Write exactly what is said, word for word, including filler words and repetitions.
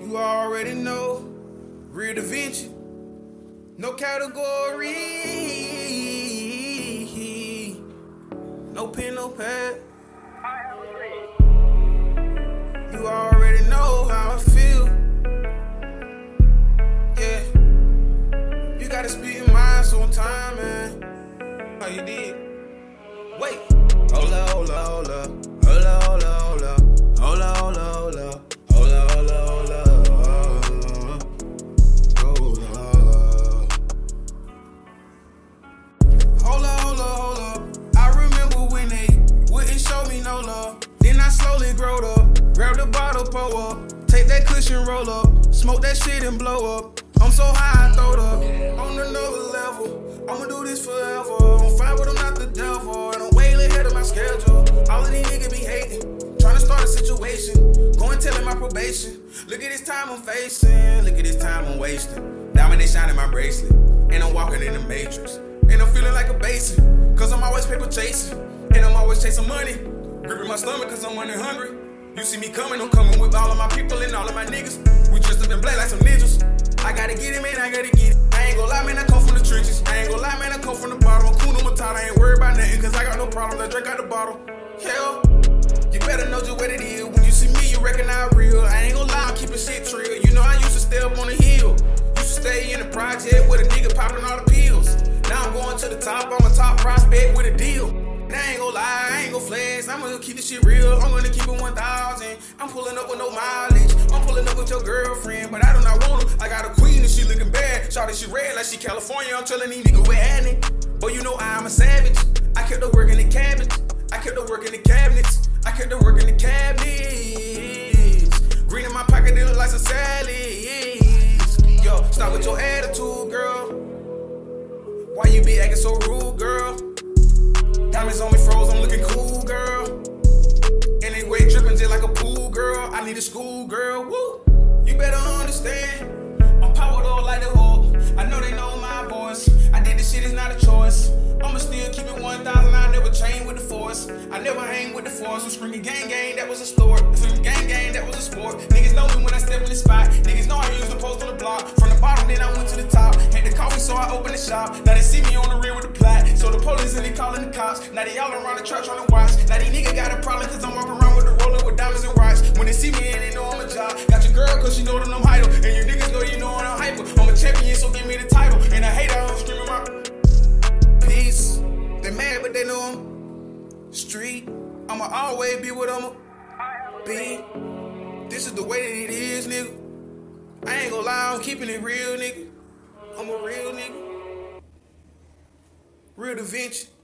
You already know, real Da Vinci, no category, no pen, no pad. You already know how I feel. Yeah, you gotta speak your mind sometime, man. How you did? Wait, hold up, hold up, hold up, hold up, hold up, hold up, hold up, hold up, hold up. Hold up, hold up, hold up, hold up. Hold up, hold up, hold up. I remember when they wouldn't show me no love. Then I slowly growed up, grab the bottle, pour up, take that cushion, roll up, smoke that shit and blow up. I'm so high, I throwed up, on another level. I'ma do this forever. I'm fine, but I'm not the devil, and I'm way ahead of my schedule. All of these niggas be hating, trying to start a situation. Going telling my probation. Look at this time I'm facing. Look at this time I'm wasting. Diamond they shine in my bracelet. And I'm walking in the matrix. And I'm feeling like a basic. Cause I'm always paper chasing. And I'm always chasing money. Gripping my stomach cause I'm money hungry. You see me coming, I'm coming with all of my people and all of my niggas. We dressed up in black like some ninjas. I gotta get it, man, I gotta get it. I ain't gon' lie, man, I come from the trenches. I ain't gon' lie, man, I come from the bottom. I'm cool, I'm tired, I ain't worried about nothing. Cause I got no problems, I drink out the bottle. Hell, you better know just what it is. When you see me, you recognize real. I ain't gon' lie, I'm keeping shit trill. You know I used to stay up on the hill. Used to stay in the project with a nigga popping all the pills. Now I'm going to the top, I'm a top prospect with a deal. And I ain't gon' lie, I ain't gon' flex. I'm gonna keep this shit real, I'm gonna keep it one thousand. I'm pulling up with no mileage. I'm pulling up with your girlfriend, but I do not want her. I got a queen and she looking bad. Shawty, she red like she California. I'm telling these niggas we're at it. But you know I'm a savage. I kept the work in the cabbage. I kept the work in the cabinets. I kept the work in the cabinets. Green in my pocket, they look like some salads. Yo, stop with your attitude, girl. Why you be acting so rude, girl? Diamonds on me froze, I'm looking cool, girl. And they way dripping just like a pool, girl. I need a school, girl, woo. You better understand, I'm powered up like the Hulk. I know they know my voice. I did this shit, it's not a choice. I'ma still keep it one thousand, I never chain with the force. I never hang with the force. I'm screaming gang gang, that was a sport. Screaming gang gang, that was a sport. Niggas know me when I step in the spot. Niggas know I used to post on the block. From the bottom, then I went to the top. Had the coffee, so I opened the shop. Now they see me on the rear with the plot. So the police and they calling the cops. Now they all around the truck trying to watch. Now these niggas got a problem cause I'm walking around with the roller with diamonds and watch. When they see me and they know I'm a job. Got your girl cause she know that I'm idle. And your niggas know you know I'm hyper. I'm a champion, so give me the title. And I hate how I'm screaming my peace. They mad, but they know I'm street. I'ma always be what I'ma be. This is the way that it is, nigga. I ain't gon' lie, I'm keeping it real, nigga. I'm a real nigga. Real Da Vinci.